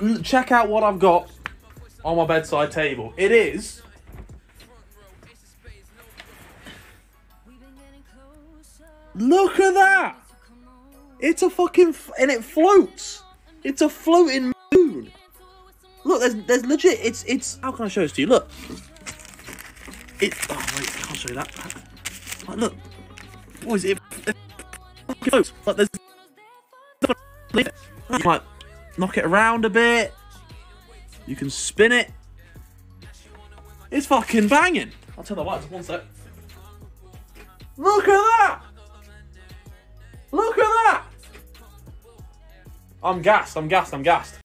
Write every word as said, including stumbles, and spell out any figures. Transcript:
check out what I've got on my bedside table. It is look at that! It's a fucking and it floats. It's a floating moon. Look, there's there's legit. It's it's. How can I show this to you? Look. It. Oh wait, I can't show you that. Like, look. What is it? It floats. Like there's. You might knock it around a bit. You can spin it. It's fucking banging. I'll turn the lights on one sec. Look at that! Look at that! I'm gassed, I'm gassed, I'm gassed.